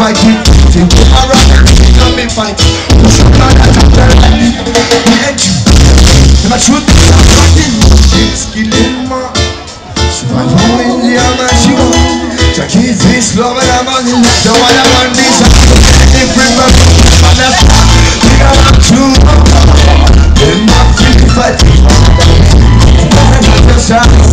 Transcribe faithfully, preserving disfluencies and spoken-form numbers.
I keep fighting. I run everything on me fight. Push up on that top there like me. We ain't you. If I shoot this, I'm fighting. It's killing me. So I know in the arm and she won't. To keep this love and I'm on the left. The one I'm on this. Different but on the top. We got up to then my feet fighting. I'm just